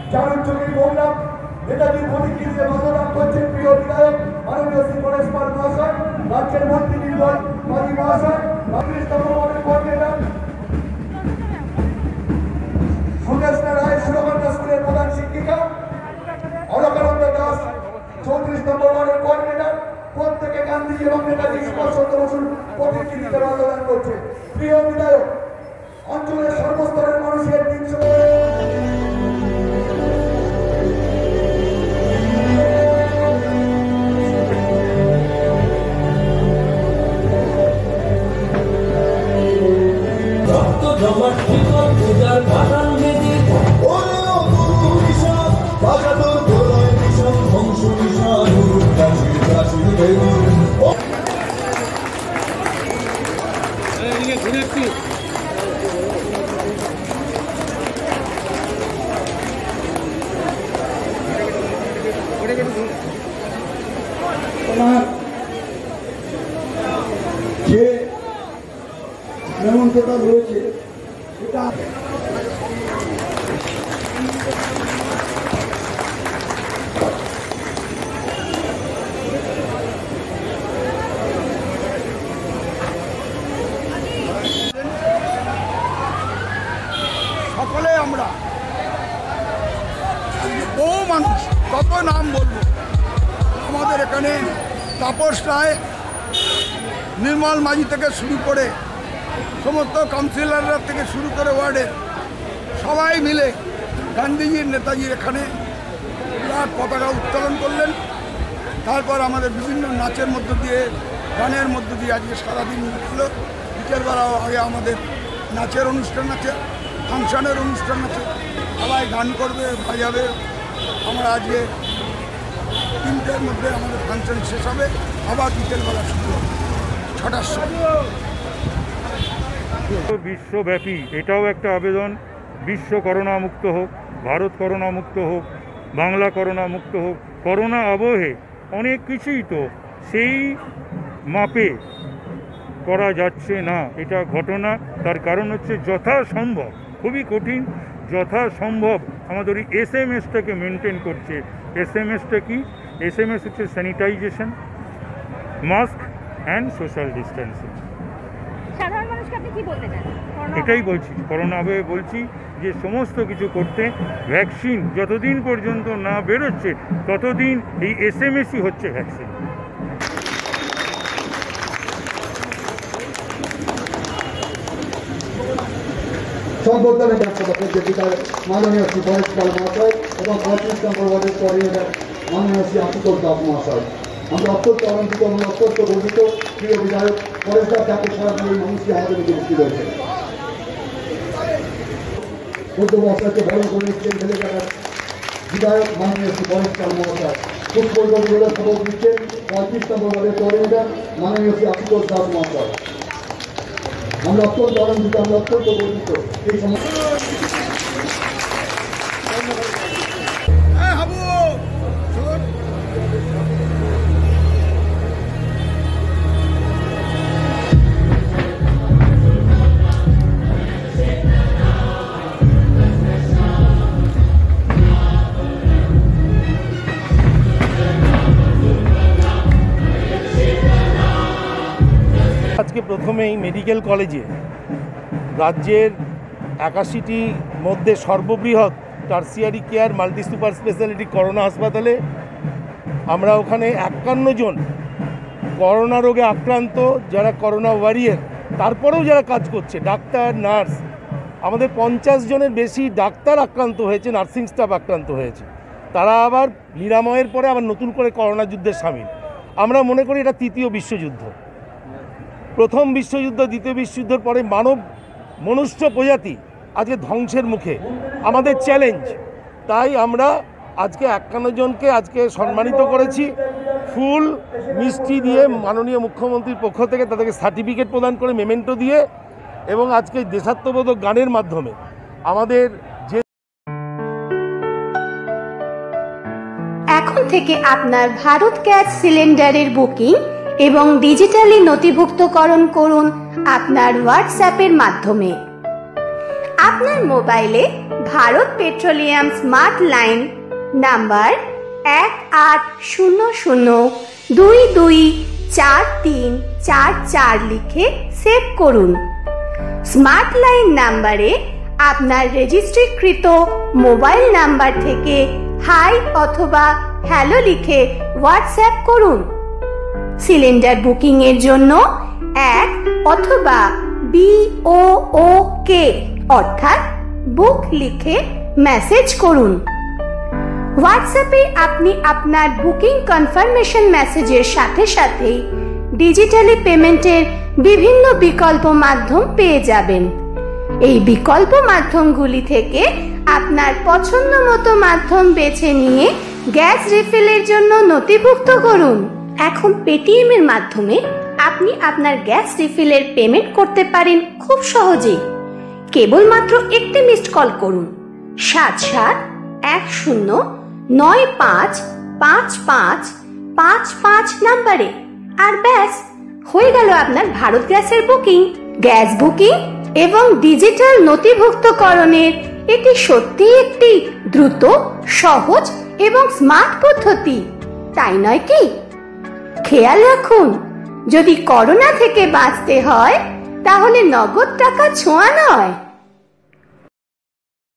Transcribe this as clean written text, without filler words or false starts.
চারুর চোখে বললাম নেতাজির প্রতিকৃতিতে মাল্যদান করছেন প্রিয় বিধায়ক মাননীয় শ্রী পরেশ পাল মহাশয়, রাজ্যের মন্ত্রীবৃন্দর মাঝি মহাশয়, ৩৫তম ওয়ার্ডের কোঅর্ডিনেটর সুদেষ্ণা রায় সুরকন্যা স্কুলের প্রধান শিক্ষিকা অলকানন্দ দাস, ৩৪তম ওয়ার্ডের কোঅর্ডিনেটর, প্রত্যেকে গান্ধীজি এবং নেতাজি সুভাষচন্দ্র বসুর প্রতিকৃতিতে মাল্যদান করছে। প্রিয় বিধায়ক, অঞ্চলের সর্বস্তরের মানুষের ৩০০ যে মেমনটা রয়েছে এটা সকলে আমরা বহু মানুষ, কত নাম বলবো, আমাদের এখানে তাপস রায়, নির্মল মাঝি থেকে শুরু করে সমস্ত কাউন্সিলররা থেকে শুরু করে ওয়ার্ডের সবাই মিলে গান্ধীজির নেতাজির এখানে বিরাট পতাকা উত্তোলন করলেন। তারপর আমাদের বিভিন্ন নাচের মধ্য দিয়ে, গানের মধ্য দিয়ে আজকে সারাদিন ছিল। বিকেলবেলাও আগে আমাদের নাচের অনুষ্ঠান আছে, ফাংশনের অনুষ্ঠান আছে, সবাই গান করবে, বাজাবে। আমরা আজকে 3টের মধ্যে আমাদের ফাংশন শেষ হবে, আবার বিকেলবেলা শুরু হবে 6টার সময়। বিশ্বব্যাপী এটাও একটা আবেদন, বিশ্ব করোনা মুক্ত হোক, ভারত করোনা মুক্ত হোক, বাংলা করোনা মুক্ত হোক। করোনা আবহে অনেক কিছুই তো সেই মাপে করা যাচ্ছে না, এটা ঘটনা। তার কারণ হচ্ছে যথাসম্ভব, খুবই কঠিন, যথাসম্ভব আমাদের ওই SMS-টাকে মেনটেন করছে। SMS-টা কি? SMS হচ্ছে sanitization, mask and social distancing. সাধারণ মানুষকে আপনি কি বলতে চান? এটাই বলছি, করোনা আবহে বলছি যে সমস্ত কিছু করতে, ভ্যাকসিন যতদিন পর্যন্ত না বেরোচ্ছে ততদিন এই SMS-ই হচ্ছে ভ্যাকসিন। সম্বর্ধনা জ্ঞাপন যে বিধায়ক মাননীয় শ্রী পরেশ পাল মহাশয় এবং ৩৫তম ওয়ার্ডের কোঅর্ডিনেটর মাননীয় শ্রী আশুতোষ দাস মহাশয়। আমরা অত্যন্ত আনন্দিত এবং অত্যন্ত গর্বিত প্রিয় বিধায়ক পরেশ দাস, যাকে সারা দিন এই মানুষটি আমাদের মধ্যে উপস্থিত হয়েছে। বৌদ্ধ মহাশয়কে বরণ করে নিচ্ছেন ছেলেবেলার বিধায়ক মাননীয় শ্রী পরেশ পাল মহাশয়। পুষ্পগঞ্জের শপথ নিচ্ছেন ৩৫তম ওয়ার্ডের কোঅর্ডিনেটর মাননীয় শ্রী আশুতোষ দাস মহাশয়। আমরা অত্যন্ত আনন্দিত, আমরা অত্যন্ত গর্বিত এই সমস্ত। আজকে প্রথমেই মেডিকেল কলেজে রাজ্যের 81টি মধ্যে সর্ববৃহৎ tertiary care multi super speciality corona হাসপাতালে আমরা ওখানে 51 জন করোনা রোগে আক্রান্ত, যারা করোনা ওয়ারিয়ার, তারপরেও যারা কাজ করছে, ডাক্তার, নার্স, আমাদের 50 জনের বেশি ডাক্তার আক্রান্ত হয়েছে, নার্সিং স্টাফ আক্রান্ত হয়েছে। তারা আবার নিরাময়ের পরে আবার নতুন করে করোনা যুদ্ধে সামিল। আমরা মনে করি এটা তৃতীয় বিশ্বযুদ্ধ। প্রথম বিশ্বযুদ্ধ, দ্বিতীয় বিশ্বযুদ্ধের পরে মনুষ্য প্রজাতি আজকে ধ্বংসের মুখে। আমাদের চ্যালেঞ্জ, তাই আমরা আজকে 51 জনকে আজকে সম্মানিত করেছি ফুল মিষ্টি দিয়ে, মাননীয় মুখ্যমন্ত্রীর পক্ষ থেকে তাদেরকে সার্টিফিকেট প্রদান করে, মেমেন্টো দিয়ে, এবং আজকে দেশাত্মবোধক গানের মাধ্যমে আমাদের যে এখন থেকে আপনার ভারত গ্যাস সিলিন্ডারের বুকিং এবং ডিজিটালি নথিভুক্তকরণ করুন আপনার হোয়াটসঅ্যাপের মাধ্যমে। আপনার মোবাইলে Bharat petroleum smart line number 1800224344 লিখে সেভ করুন। স্মার্ট লাইন নাম্বারে আপনার রেজিস্ট্রিকৃত মোবাইল নাম্বার থেকে হাই অথবা হ্যালো লিখে হোয়াটসঅ্যাপ করুন। সিলিন্ডার বুকিং এর জন্য 1 অথবা BOOK অর্থাৎ বুক লিখে মেসেজ করুন। হোয়াটসঅ্যাপে আপনি আপনার বুকিং কনফার্মেশন মেসেজের সাথে সাথেই ডিজিটালি পেমেন্টের বিভিন্ন বিকল্প মাধ্যম পেয়ে যাবেন। এই বিকল্প মাধ্যমগুলি থেকে আপনার পছন্দ মতো মাধ্যম বেছে নিয়ে গ্যাস রিফিলের জন্য নথিভুক্ত করুন। এখন পেটিএম এর মাধ্যমে আপনি আপনার গ্যাস রিফিলের পেমেন্ট করতে পারেন খুব সহজেই। কেবলমাত্র একটি মিসড কল করুন 7710955555 নাম্বারে, আর ব্যাস হয়ে গেল আপনার ভারত গ্যাসের বুকিং। গ্যাস বুকিং এবং ডিজিটাল নথিভুক্তকরণের এটি সত্যিই একটি দ্রুত, সহজ এবং স্মার্ট পদ্ধতি, তাই নয় কি? খেয়াল রাখুন, যদি করোনা থেকে বাঁচতে হয় তাহলে নগদ টাকা ছোঁয়া নয়।